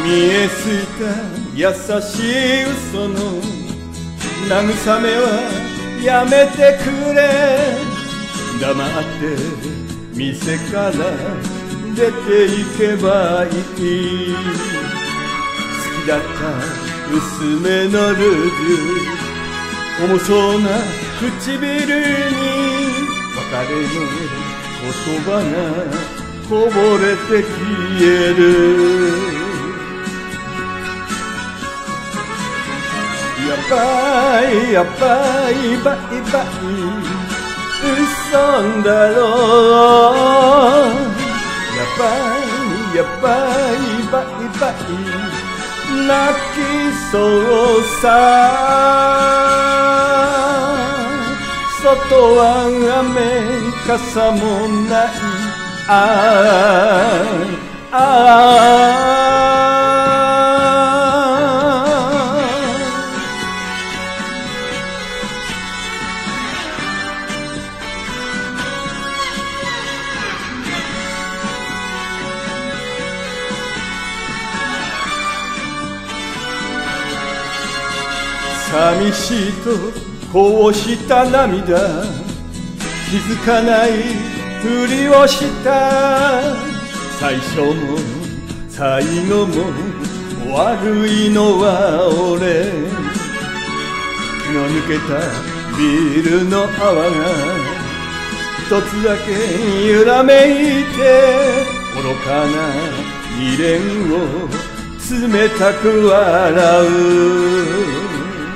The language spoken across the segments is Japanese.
見えすいた優しい嘘の慰めはやめてくれ。黙って店から出て行けばいい。好きだった薄めのルージュ、重そうな唇に別れの言葉がこぼれて消える。やばいやばいバイバイ嘘だろう。やばいやばいバイバイ泣きそうさ。外は雨傘もない。ああああ寂しいとこうした涙、気づかないふりをした。最初も最後も悪いのは俺。気の抜けたビールの泡が一つだけ揺らめいて、愚かな未練を冷たく笑う。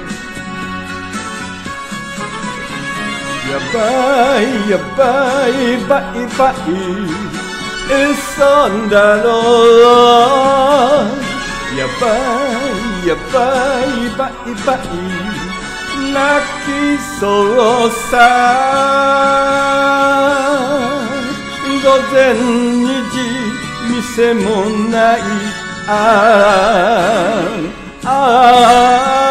やばいやばいバイバイ嘘だろう。やばいやばいバイバイ泣きそうさ。午前2時店もない。ああああ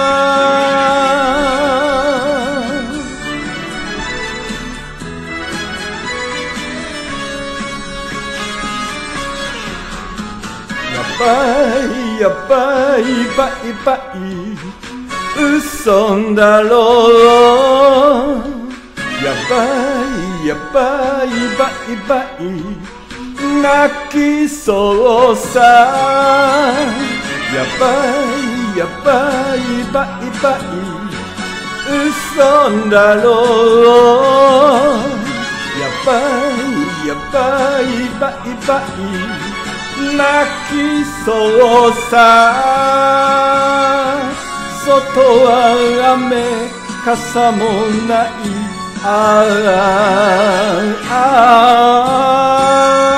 やばいバイバイ嘘だろう。やばいやばいバイバイ泣きそうさ。やばいやばいバイバイ嘘だろう。やばいやばいバイバイ泣きそうさ。外は雨傘もない。ああああ